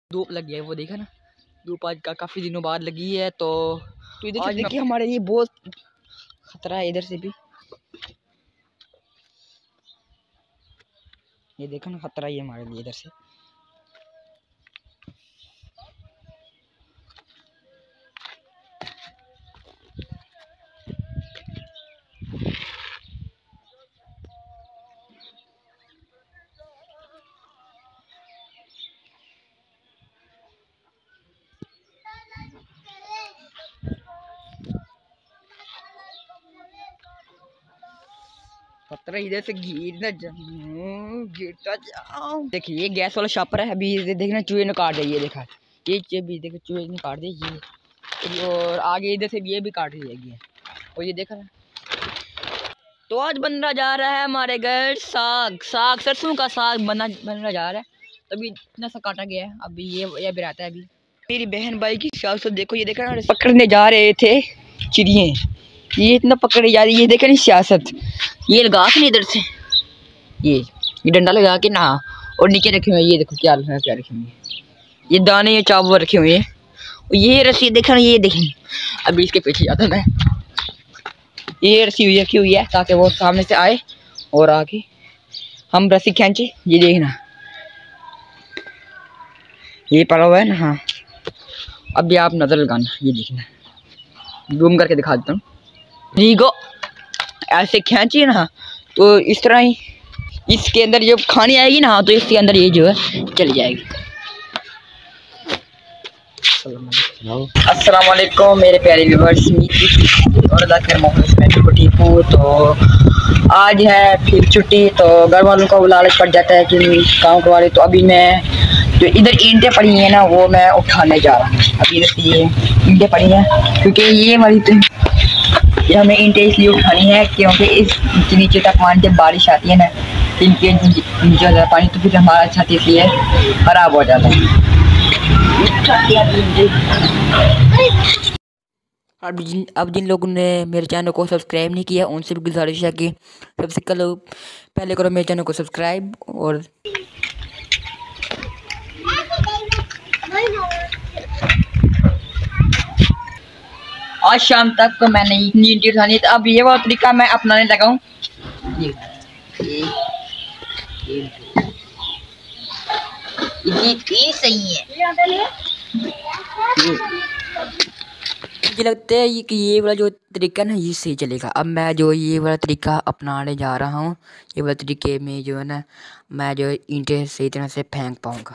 धूप लगी है, वो देखा ना, धूप आज का काफ़ी दिनों बाद लगी है। तो इधर आज देखिए हमारे लिए बहुत खतरा है। इधर से भी ये देखो ना, खतरा ही है हमारे लिए इधर से। खतरा इधर से गिरता जाऊं। देखिए ये गैस वाला शॉपर है, अभी देखना चूहे ने काट दिया। ये देखा, ये भी देखो चूहे ने काट दी ये, और आगे इधर से भी ये भी काट दी जाएगी। और ये देखा ना, तो आज बनना जा रहा है हमारे घर साग सरसों का साग बनना जा रहा है। तभी इतना सा काटा गया है। अभी ये भी रहता है। अभी मेरी बहन भाई की सियासत देखो, ये देखा ना, पकड़ने जा रहे थे चिड़िए, ये इतना पकड़े जा रही है। देखा नहीं सियासत, ये लगा के इधर से ये डंडा लगा के ना, और नीचे रखे हुए ये देखो क्या रखे हुए, ये दाने ये चावल रखे हुए हैं। ये रस्सी देखा ना, ये देखें, अभी इसके पीछे जाता मैं। ये रस्सी रखी हुई है ताकि वो सामने से आए और आके हम रस्सी खींचे। ये देखना, ये पड़ा हुआ है ना। हाँ, अभी आप नजर लगाना, ये देखना, जूम करके दिखा देता हूँ। नीगो ऐसे खींचिए ना, तो इस तरह ही इसके अंदर जब खानी आएगी ना, तो इसके अंदर ये जो है चली जाएगी। अस्सलाम वालेकुम मेरे प्यारे व्यूअर्स, और अल्लाह खैर मोहम्मद में बिल्कुल ठीक हूँ। तो आज है फिर छुट्टी, तो घर वालों को लालच पड़ जाता है कि काम करवा रहे। तो अभी मैं जो इधर ईंटें पड़ी हैं ना, वो मैं उठाने जा रहा हूँ। अभी इधर ये ईंटें पड़ी हैं, क्योंकि ये वाली तो ये हमें ईंटें इसलिए उठानी है क्योंकि इस नीचे तक पानी, जब बारिश आती है ना, इनके नीचे ज़्यादा पानी, तो फिर हमारा छत इसलिए ख़राब हो जाता है। अब जिन लोगों ने मेरे चैनल को सब्सक्राइब नहीं किया, उनसे भी गुजारिश है कि सबसे पहले करो मेरे चैनल को सब्सक्राइब। और आज शाम तक तो मैंने इतनी ईंटें उठानी है। तो अब ये वाला तरीका मैं अपनाने लगा हूँ। ये सही है। मुझे लगता है कि ये वाला जो तरीका ना, ये सही चलेगा। अब मैं जो ये वाला तरीका अपनाने जा रहा हूँ, ये वाला तरीके में जो है ना, मैं जो ईंटें सही तरह से फेंक पाऊँगा।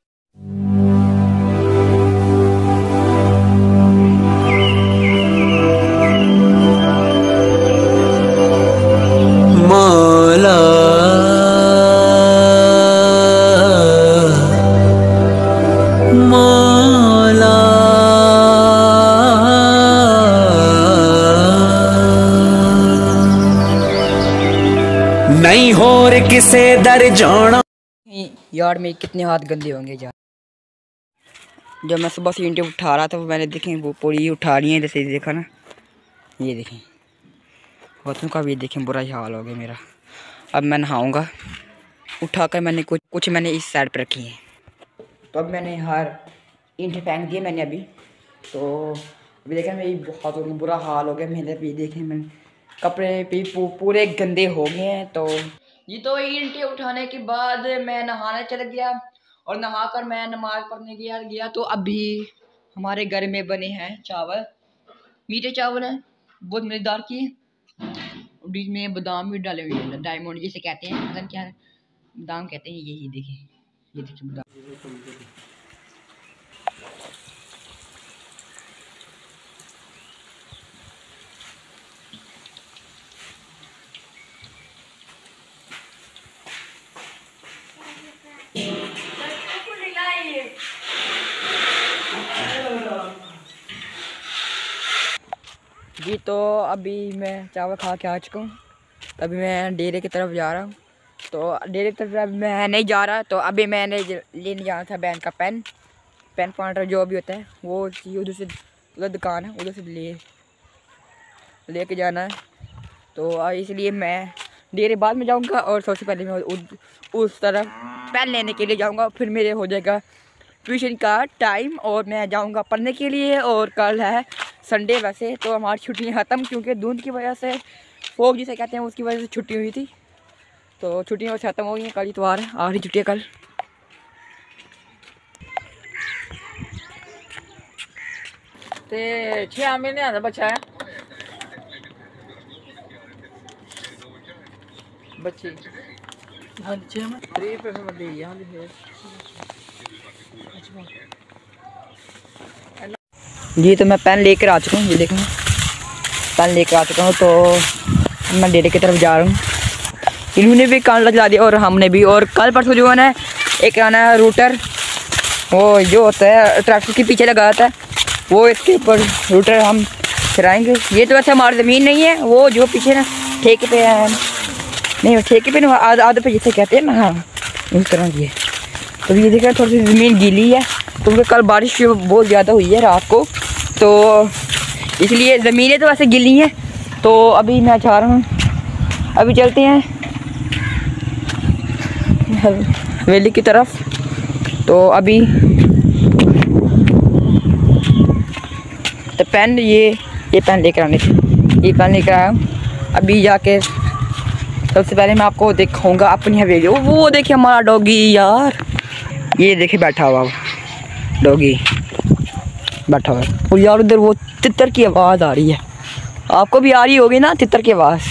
नहीं हो रे किसे दर जाना। यार में कितने हाथ गंदे होंगे यार। जब मैं सुबह से ईंटें उठा रहा था, वो मैंने देखें वो पूरी उठा रही है। जैसे देखा ना, ये देखें हाथों का भी देखें, बुरा ही हाल हो गया मेरा। अब मैं नहाऊंगा। उठाकर मैंने कुछ मैंने इस साइड पर रखी है। तो अब मैंने हर ईंटें फेंक दिए मैंने अभी। तो अभी देखें मेरी हाथों का बुरा हाल हो गया मेरे। अभी देखें मैंने कपड़े भी पूरे गंदे हो गए हैं। तो ये तो ईंटें उठाने के बाद मैं नहाने चल गया, और नहाकर मैं नमाज पढ़ने गया। तो अभी हमारे घर में बने हैं चावल, मीठे चावल हैं, बहुत मज़ेदार की। बीच में बादाम भी डाले हुए हैं, डायमंड जिसे कहते हैं, पता नहीं क्या बादाम कहते हैं। यही देखिए, ये देखिए बादाम। जी तो अभी मैं चावल खा के आ चुका हूँ। अभी मैं डेरे की तरफ जा रहा हूँ। तो डेरे की तरफ मैं नहीं जा रहा, तो अभी मैंने लेने जाना था बैंक का पेन पॉइंटर जो भी होता है, वो उधर से, उधर दुकान है, उधर से लेके जाना है। तो इसलिए मैं डेरे बाद में जाऊँगा, और सबसे पहले मैं उस तरफ पेन लेने के लिए जाऊँगा। फिर मेरे हो जाएगा ट्यूशन का टाइम और मैं जाऊंगा पढ़ने के लिए। और कल है संडे, वैसे तो हमारी छुट्टियाँ ख़त्म, क्योंकि धुंध की वजह से, फोग जिसे कहते हैं, उसकी वजह से छुट्टी हुई थी। तो छुट्टियाँ वैसे ख़त्म हो गई हैं, कल इतवार है, आखिरी छुट्टियाँ कल। ते 6 महीने का बच्चा है बच्ची। हाँ 6 में 3 पे में दी यहाँ भी जी। तो मैं पेन लेकर आ चुका हूँ, ये देखो पेन लेकर आ चुका हूँ। तो मैं डेरे की तरफ जा रहा हूँ। इन्होंने भी कांटा चला दिया और हमने भी। और कल परसों जो है ना, एक आना है रूटर, वो जो होता है ट्रैक्टर के पीछे लगा होता है, वो इसके ऊपर रूटर हम चलाएँगे। ये तो वैसे हमारी ज़मीन नहीं है, वो जो पीछे ना ठेके पे है, नहीं ठेके पे ना आधे पे जिसे कहते हैं ना, हाँ उस तरह की है। तो ये देखिए थोड़ी सी ज़मीन गीली है, क्योंकि कल बारिश बहुत ज़्यादा हुई है रात को, तो इसलिए ज़मीनें तो वैसे गीली हैं। तो अभी मैं जा रहा हूँ, अभी चलते हैं हवेली की तरफ। तो अभी तो पेन ये पेन लेकर आने थे, ये पेन लेकर आया हूँ। अभी जाके सबसे पहले मैं आपको दिखाऊंगा अपनी हवेली। वो देखिए हमारा डॉगी यार, ये देखिए बैठा हुआ डॉगी बैठा हुआ है। और यार उधर वो तितर की आवाज़ आ रही है, आपको भी आ रही होगी ना तितर की आवाज़।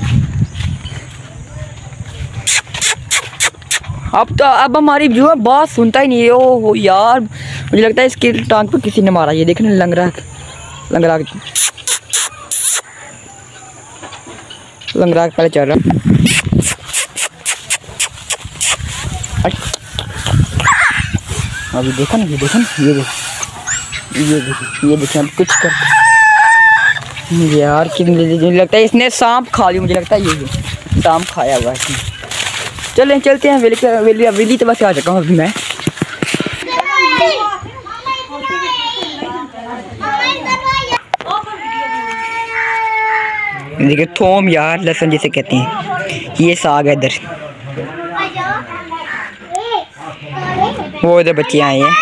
अब हमारी जो है बात सुनता ही नहीं है। ओ यार मुझे लगता है इसकी टांग पर किसी ने मारा। ये देखने लंगरा पहले चल रहा। अभी देखो ना, ये देखो ना, ये देखो अब कुछ कर यार कि मुझे लगता है इसने सांप खा लिया, मुझे लगता है ये सांप खाया हुआ है इसने। चलते हैं हवेली तो बस आ चुका हूँ अभी मैं। देखिए थोम यार, लहसुन जिसे कहते हैं, ये साग है इधर, वो इधर बच्चे आए हैं।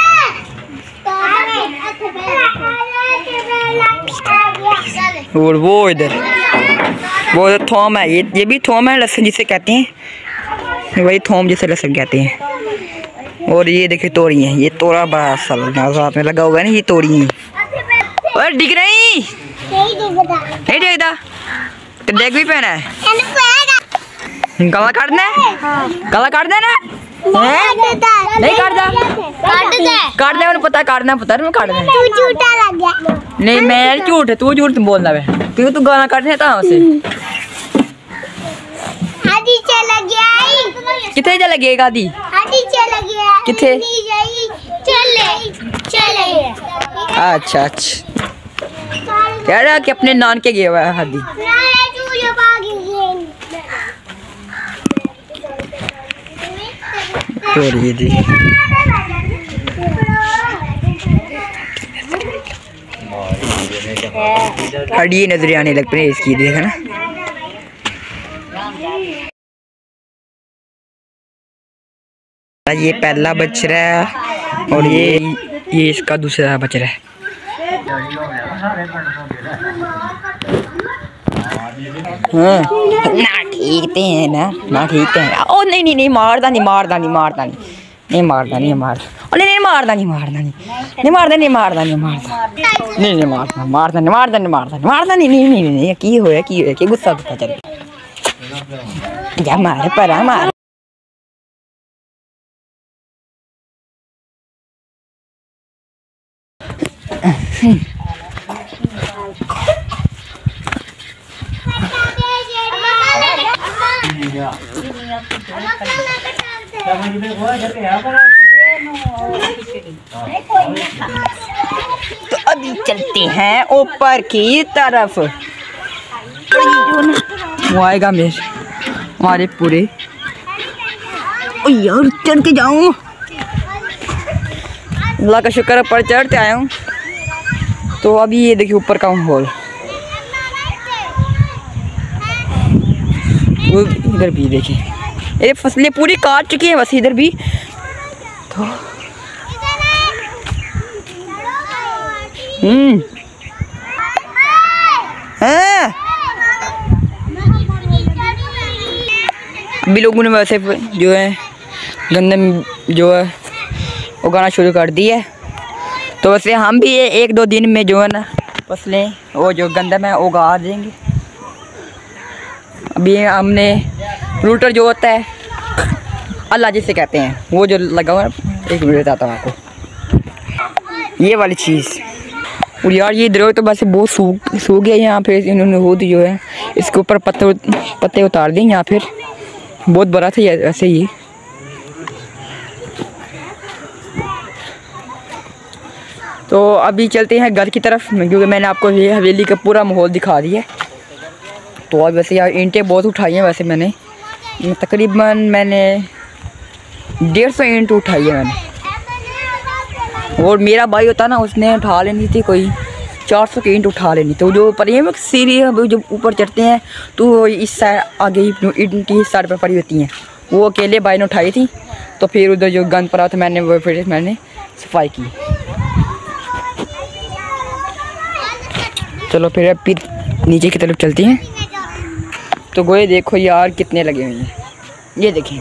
और वो इधर थोम है, ये भी थोम है, लहसुन जिसे कहते हैं, वही थोम जिसे लहसुन कहते हैं। और ये देखिए तोरी है, ये तोरा बड़ा साथ में लगा हुआ है ना, ये तोरी है। और दिख रही नहीं देखता तो देख भी पहना है, गला काटना है, गला काटना ना नहीं काट दे पता काटना पता नहीं काटना नहीं। मैं झूठ है, तू झूठ बोलना है, तू गाना काटने था उसे। कितने चला गया गादी कितने? अच्छा कह रहा कि अपने नान के गया हुआ है हादी। और ये देखिए हड्डी नजर आने लग पे इसकी, देखा ना। ये पहला बछड़ा है और ये इसका दूसरा बछड़ा है। हाँ ना ठीक है ना ठीक है। ओ नहीं मारदा नहीं की होया की गुस्सा चल जा मार परा मार। तो अभी चलते हैं ऊपर की तरफ। वो आएगा हमारे पूरे। यार चढ़ के जाऊं, अल्लाह का शुक्र है पर चढ़ते आया हूँ। तो अभी ये देखिए ऊपर का हॉल, इधर भी देखिए ये फसलें पूरी काट चुकी हैं बस इधर भी। तो हाँ। भी लोगों ने वैसे जो है गंदम जो है उगाना शुरू कर दी है, तो वैसे हम भी 1-2 दिन में जो है ना फसलें वो जो गंदम है उगा देंगे। अभी हमने रूटर जो होता है अल्लाह जिसे कहते हैं वो जो लगा हुआ है, एक मिनट बताता हूँ आपको ये वाली चीज़। और यार ये इधर तो बस बहुत सूख गया यहाँ पे, इन्होंने खुद जो है इसके ऊपर पत्ते उतार दें। यहाँ फिर बहुत बड़ा था ऐसे ही। तो अभी चलते हैं घर की तरफ, क्योंकि मैंने आपको ये हवेली का पूरा माहौल दिखा दिया। तो अब वैसे यार ईंटें बहुत उठाई हैं, वैसे मैंने तकरीबन 150 ईंट उठाई है मैंने। और मेरा भाई होता ना उसने उठा लेनी थी कोई 400 की ईंट उठा लेनी। तो जो ऊपर ये सीढ़ी है जो ऊपर चढ़ते हैं तो इस साइड आगे ईंट की साइड पर पड़ी होती हैं, वो अकेले भाई ने उठाई थी। तो फिर उधर जो गंद पड़ा था मैंने सफाई की। चलो फिर नीचे की तरफ चलती हैं। तो गोए देखो यार कितने लगे हुए हैं, ये देखें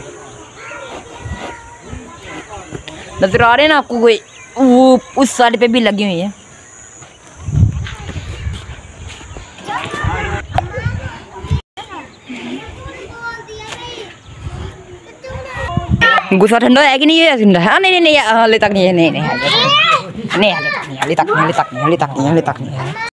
नजर आ रहे हैं ना आपको गोए, वो उस साइड पे भी लगी हुई है। गुस्सा ठंडा है कि नहीं है? ठंडा है? नहीं हाले तक नहीं है, नहीं हाले तक नहीं है।